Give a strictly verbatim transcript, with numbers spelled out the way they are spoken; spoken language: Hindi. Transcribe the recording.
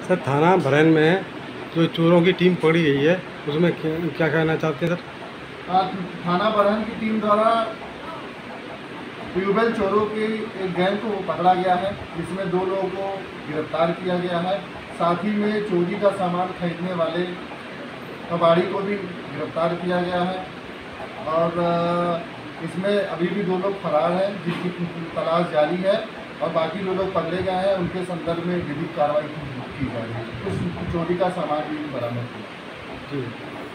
सर थाना भरैन में जो चोरों की टीम पकड़ी गई है उसमें क्या क्या कहना चाहते हैं सर? आज थाना भरैन की टीम द्वारा ट्यूबवेल चोरों के एक गैंग को पकड़ा गया है, जिसमें दो लोगों को गिरफ्तार किया गया है। साथ ही में चोरी का सामान खरीदने वाले कबाड़ी को भी गिरफ्तार किया गया है और इसमें अभी भी दो लोग फरार हैं जिनकी तलाश जारी है और बाकी दो लोग पकड़े गए हैं, उनके संदर्भ में विधिक कार्रवाई की जा रही है। कुछ चोरी का सामान भी बरामद किया। जी।